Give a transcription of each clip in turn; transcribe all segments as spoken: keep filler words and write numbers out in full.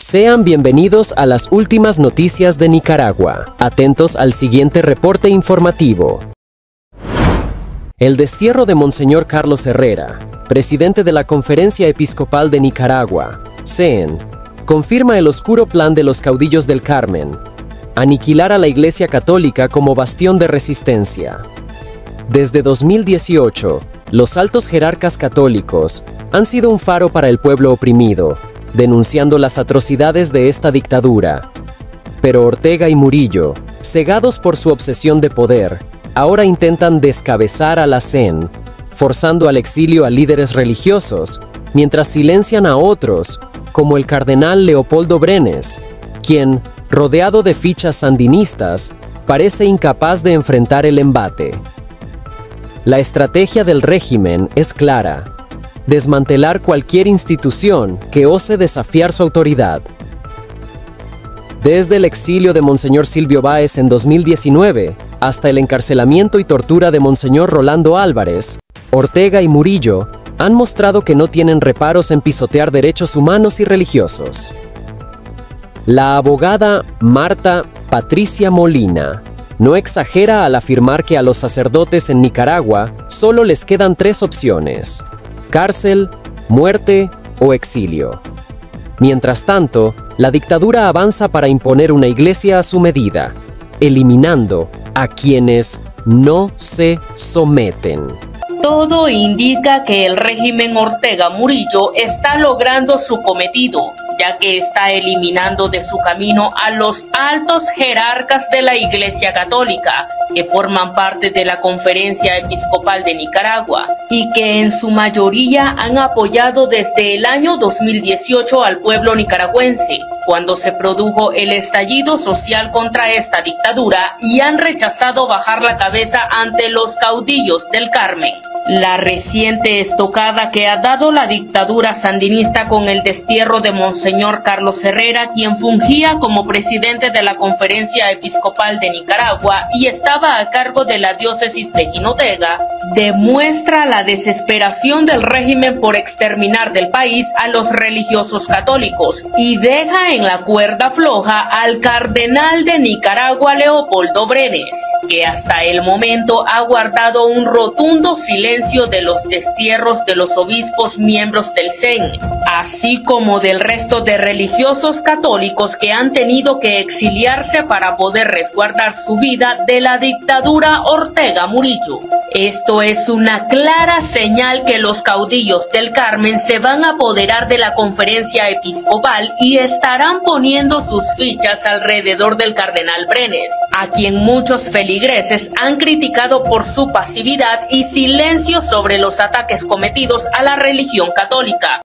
Sean bienvenidos a las últimas noticias de Nicaragua. Atentos al siguiente reporte informativo. El destierro de Monseñor Carlos Herrera, presidente de la Conferencia Episcopal de Nicaragua, C E N, confirma el oscuro plan de los caudillos del Carmen, aniquilar a la Iglesia Católica como bastión de resistencia. Desde dos mil dieciocho, los altos jerarcas católicos han sido un faro para el pueblo oprimido, denunciando las atrocidades de esta dictadura. Pero Ortega y Murillo, cegados por su obsesión de poder, ahora intentan descabezar a la C E N, forzando al exilio a líderes religiosos, mientras silencian a otros, como el cardenal Leopoldo Brenes, quien, rodeado de fichas sandinistas, parece incapaz de enfrentar el embate. La estrategia del régimen es clara: desmantelar cualquier institución que ose desafiar su autoridad. Desde el exilio de Monseñor Silvio Báez en dos mil diecinueve hasta el encarcelamiento y tortura de Monseñor Rolando Álvarez, Ortega y Murillo han mostrado que no tienen reparos en pisotear derechos humanos y religiosos. La abogada Marta Patricia Molina no exagera al afirmar que a los sacerdotes en Nicaragua solo les quedan tres opciones: cárcel, muerte o exilio. Mientras tanto, la dictadura avanza para imponer una iglesia a su medida, eliminando a quienes no se someten. Todo indica que el régimen Ortega Murillo está logrando su cometido, ya que está eliminando de su camino a los altos jerarcas de la Iglesia Católica, que forman parte de la Conferencia Episcopal de Nicaragua y que en su mayoría han apoyado desde el año dos mil dieciocho al pueblo nicaragüense, cuando se produjo el estallido social contra esta dictadura, y han rechazado bajar la cabeza ante los caudillos del Carmen. La reciente estocada que ha dado la dictadura sandinista con el destierro de Monseñor Carlos Herrera, quien fungía como presidente de la Conferencia Episcopal de Nicaragua y estaba a cargo de la diócesis de Jinotega, demuestra la desesperación del régimen por exterminar del país a los religiosos católicos y deja en la cuerda floja al cardenal de Nicaragua Leopoldo Brenes, que hasta el momento ha guardado un rotundo silencio de los destierros de los obispos miembros del C E N, así como del resto de religiosos católicos que han tenido que exiliarse para poder resguardar su vida de la dictadura Ortega Murillo. Esto es una clara señal que los caudillos del Carmen se van a apoderar de la Conferencia Episcopal y estarán poniendo sus fichas alrededor del cardenal Brenes, a quien muchos feligreses han criticado por su pasividad y silencio sobre los ataques cometidos a la religión católica.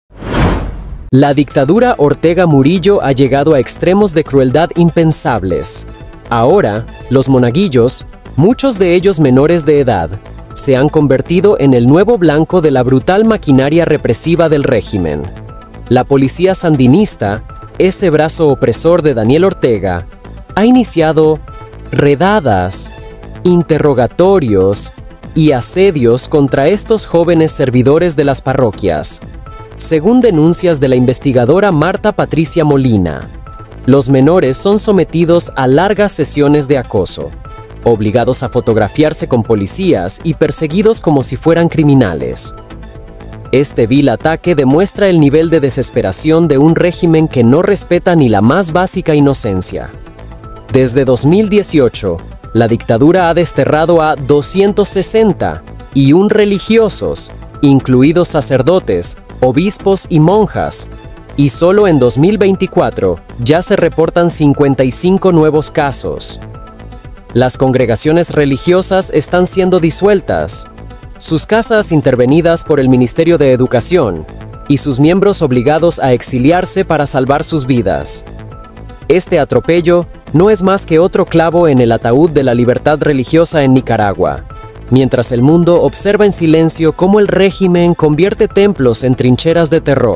La dictadura Ortega Murillo ha llegado a extremos de crueldad impensables. Ahora, los monaguillos, muchos de ellos menores de edad, se han convertido en el nuevo blanco de la brutal maquinaria represiva del régimen. La policía sandinista, ese brazo opresor de Daniel Ortega, ha iniciado redadas, interrogatorios y asedios contra estos jóvenes servidores de las parroquias. Según denuncias de la investigadora Marta Patricia Molina, los menores son sometidos a largas sesiones de acoso, obligados a fotografiarse con policías y perseguidos como si fueran criminales. Este vil ataque demuestra el nivel de desesperación de un régimen que no respeta ni la más básica inocencia. Desde dos mil dieciocho, la dictadura ha desterrado a doscientos sesenta y un religiosos, incluidos sacerdotes, obispos y monjas, y solo en dos mil veinticuatro ya se reportan cincuenta y cinco nuevos casos. Las congregaciones religiosas están siendo disueltas, sus casas intervenidas por el Ministerio de Educación y sus miembros obligados a exiliarse para salvar sus vidas. Este atropello no es más que otro clavo en el ataúd de la libertad religiosa en Nicaragua, mientras el mundo observa en silencio cómo el régimen convierte templos en trincheras de terror.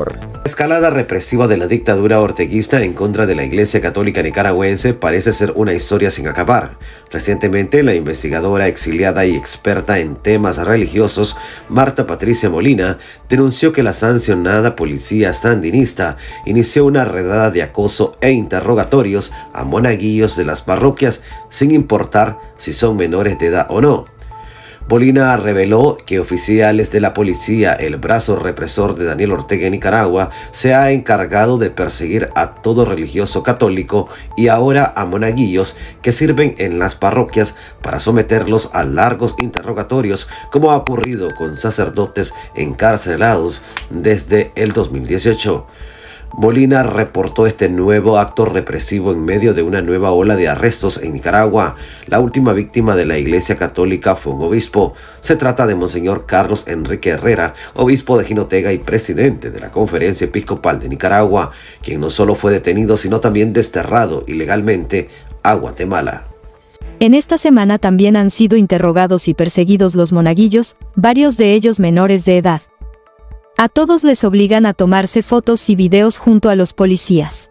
La escalada represiva de la dictadura orteguista en contra de la Iglesia Católica Nicaragüense parece ser una historia sin acabar. Recientemente, la investigadora exiliada y experta en temas religiosos, Marta Patricia Molina, denunció que la sancionada policía sandinista inició una redada de acoso e interrogatorios a monaguillos de las parroquias sin importar si son menores de edad o no. Molina reveló que oficiales de la policía, el brazo represor de Daniel Ortega en Nicaragua, se ha encargado de perseguir a todo religioso católico y ahora a monaguillos que sirven en las parroquias para someterlos a largos interrogatorios, como ha ocurrido con sacerdotes encarcelados desde el dos mil dieciocho. Molina reportó este nuevo acto represivo en medio de una nueva ola de arrestos en Nicaragua. La última víctima de la Iglesia Católica fue un obispo. Se trata de Monseñor Carlos Enrique Herrera, obispo de Jinotega y presidente de la Conferencia Episcopal de Nicaragua, quien no solo fue detenido, sino también desterrado ilegalmente a Guatemala. En esta semana también han sido interrogados y perseguidos los monaguillos, varios de ellos menores de edad. A todos les obligan a tomarse fotos y videos junto a los policías.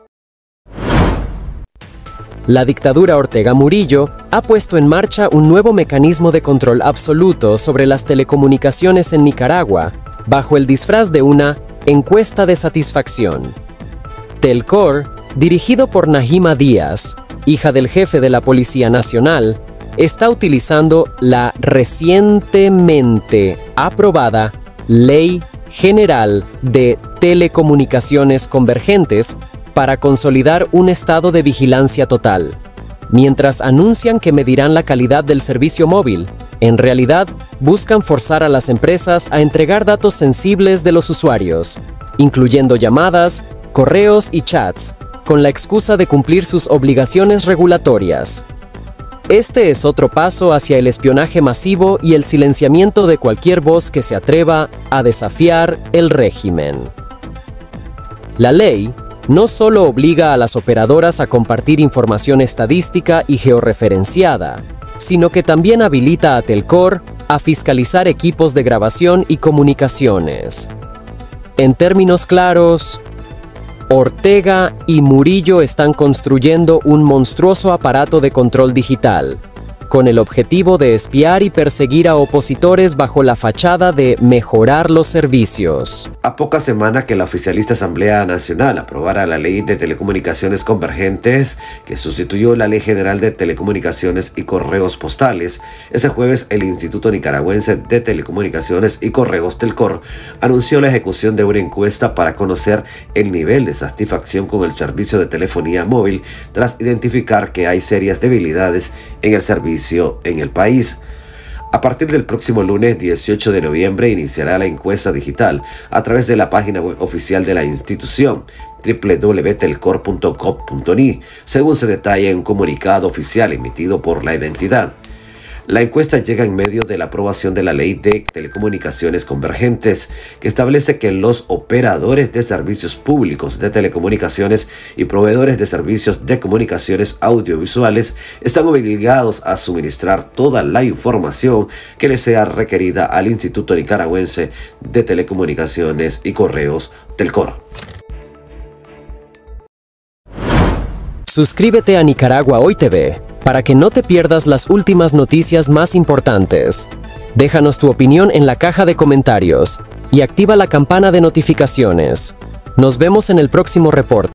La dictadura Ortega Murillo ha puesto en marcha un nuevo mecanismo de control absoluto sobre las telecomunicaciones en Nicaragua, bajo el disfraz de una encuesta de satisfacción. Telcor, dirigido por Najima Díaz, hija del jefe de la Policía Nacional, está utilizando la recientemente aprobada Ley General de Telecomunicaciones Convergentes para consolidar un estado de vigilancia total. Mientras anuncian que medirán la calidad del servicio móvil, en realidad buscan forzar a las empresas a entregar datos sensibles de los usuarios, incluyendo llamadas, correos y chats, con la excusa de cumplir sus obligaciones regulatorias. Este es otro paso hacia el espionaje masivo y el silenciamiento de cualquier voz que se atreva a desafiar el régimen. La ley no solo obliga a las operadoras a compartir información estadística y georreferenciada, sino que también habilita a Telcor a fiscalizar equipos de grabación y comunicaciones. En términos claros, Ortega y Murillo están construyendo un monstruoso aparato de control digital, con el objetivo de espiar y perseguir a opositores bajo la fachada de mejorar los servicios. A pocas semanas que la oficialista Asamblea Nacional aprobara la Ley de Telecomunicaciones Convergentes, que sustituyó la Ley General de Telecomunicaciones y Correos Postales, ese jueves el Instituto Nicaragüense de Telecomunicaciones y Correos, Telcor, anunció la ejecución de una encuesta para conocer el nivel de satisfacción con el servicio de telefonía móvil, tras identificar que hay serias debilidades en el servicio en el país. A partir del próximo lunes dieciocho de noviembre iniciará la encuesta digital a través de la página web oficial de la institución, doble u doble u doble u punto telcor punto gov punto ni, según se detalla en un comunicado oficial emitido por la entidad. La encuesta llega en medio de la aprobación de la Ley de Telecomunicaciones Convergentes, que establece que los operadores de servicios públicos de telecomunicaciones y proveedores de servicios de comunicaciones audiovisuales están obligados a suministrar toda la información que les sea requerida al Instituto Nicaragüense de Telecomunicaciones y Correos, Telcor. Suscríbete a Nicaragua Hoy T V para que no te pierdas las últimas noticias más importantes. Déjanos tu opinión en la caja de comentarios y activa la campana de notificaciones. Nos vemos en el próximo reporte.